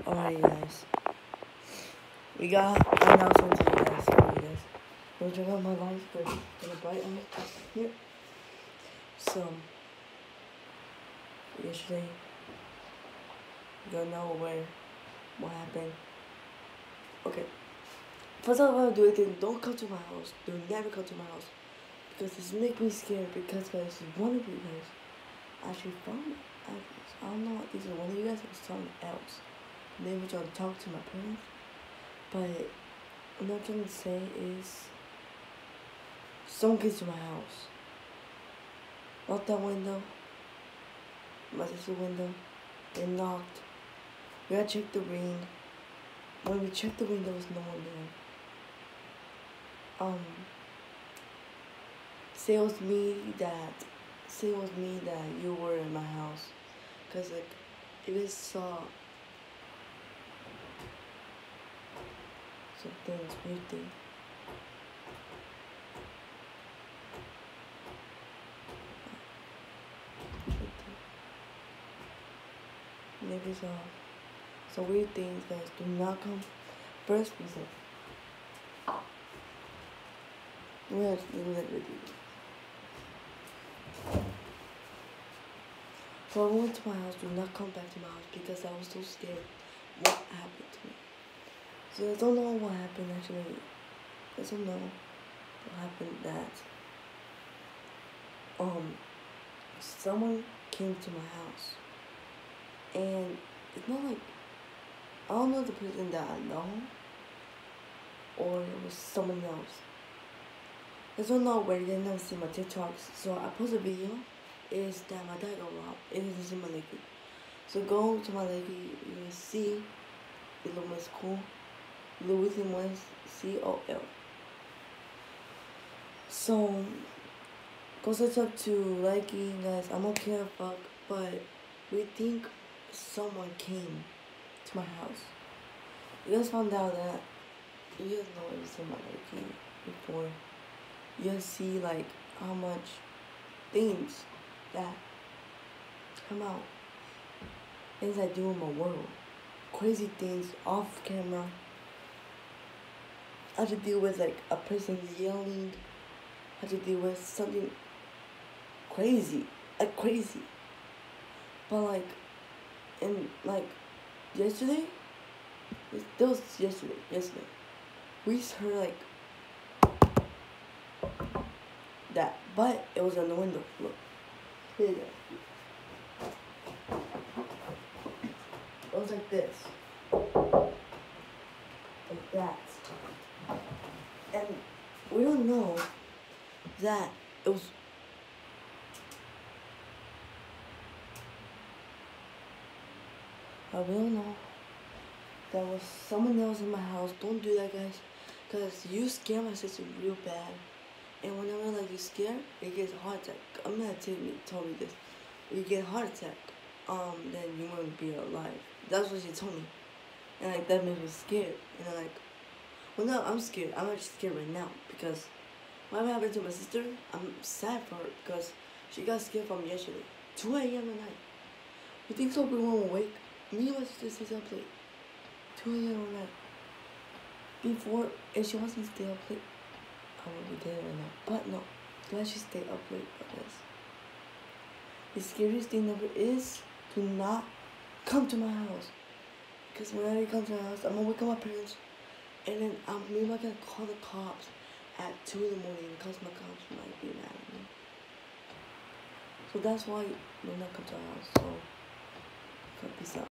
Alright, guys. We got an announcement today, guys. Sorry, guys. Don't check out my lights, but gonna bright on here. So, yesterday, you don't know what happened. Okay. First of all, don't come to my house. Do never come to my house. Because it's make me scared. Because, guys, one of you guys actually found it. I don't know. This is one of you guys or someone else. Maybe trying to talk to my parents. But what I'm trying to say is, someone gets to my house. Not that window. My sister's window. They knocked. We gotta check the ring. When we checked the ring, there was no one there. Say it was me that you were in my house. Cause like, if you saw some things, weird thing. Maybe some weird things, guys. Do not come. First reason. Let's with you. So I went to my house. Do not come back to my house because I was so scared. What happened to me? So I don't know what happened actually. I don't know what happened that someone came to my house. And it's not like, I don't know the person that I know, or it was someone else. I don't know where they never see my TikToks, so I post a video, is that my dad got robbed, it is in my Lakey. So go to my Lakey, you will see, the little is cool, Louis Limones, COL. So, go search up to Lakey, guys, I don't care fuck, but we think someone came to my house. You guys found out that you guys know it was in my Lakey before. You guys see like how much things that come out, things I do in my world, crazy things off camera. I have to deal with like a person yelling. I have to deal with something crazy, like crazy. But like, and like yesterday, that was yesterday, we heard like that, but it was on the window. Look, here you go. It was like this, like that, and we don't know that it was. We don't know that was someone else in my house. Don't do that, guys, because you scare my sister real bad. And whenever like you scared, it gets a heart attack. I'm not told me this. If you get a heart attack, then you won't be alive. That's what she told me. And like that made me scared. And I'm like, well no, I'm scared. I'm actually scared right now because what happened to my sister, I'm sad for her because she got scared from yesterday. 2 a.m. at night. You think so everyone will wake? Me and my sister stays up late. 2 a.m. at night. Before, if she wants to stay up late, I will be dead right now. But no, glad she stay up late for this. The scariest thing ever is to not come to my house. Because when I come to my house, I'm gonna wake up my parents, and then maybe I'm gonna call the cops at 2 in the morning because my cops might be mad at me. So that's why you not come to our house. So, peace out.